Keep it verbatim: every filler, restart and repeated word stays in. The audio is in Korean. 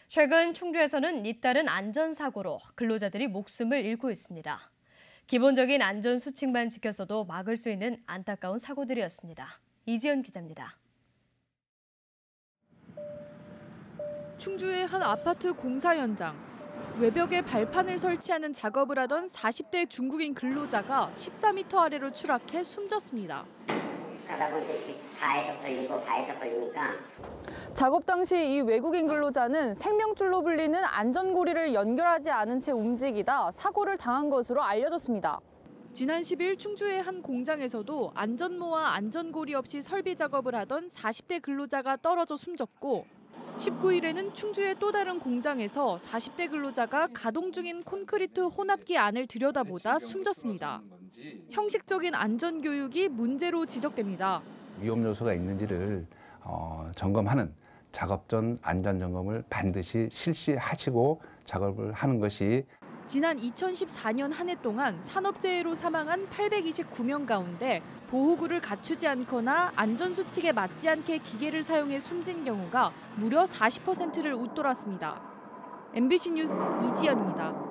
최근 충주에서는 잇따른 안전사고로 근로자들이 목숨을 잃고 있습니다. 기본적인 안전수칙만 지켜서도 막을 수 있는 안타까운 사고들이었습니다. 이지연 기자입니다. 충주의 한 아파트 공사 현장. 외벽에 발판을 설치하는 작업을 하던 사십 대 중국인 근로자가 십사 미터 아래로 추락해 숨졌습니다. 가다 보니까 바에도 걸리고 바에도 걸리니까. 작업 당시 이 외국인 근로자는 생명줄로 불리는 안전고리를 연결하지 않은 채 움직이다 사고를 당한 것으로 알려졌습니다. 지난 십 일 충주의 한 공장에서도 안전모와 안전고리 없이 설비 작업을 하던 사십 대 근로자가 떨어져 숨졌고, 십구 일에는 충주의 또 다른 공장에서 사십 대 근로자가 가동 중인 콘크리트 혼합기 안을 들여다보다 숨졌습니다. 형식적인 안전교육이 문제로 지적됩니다. 위험 요소가 있는지를 어, 점검하는 작업 전 안전 점검을 반드시 실시하시고 작업을 하는 것이. 지난 이천십사 년 한 해 동안 산업재해로 사망한 팔백이십구 명 가운데 보호구를 갖추지 않거나 안전수칙에 맞지 않게 기계를 사용해 숨진 경우가 무려 사십 퍼센트를 웃돌았습니다. 엠비씨 뉴스 이지연입니다.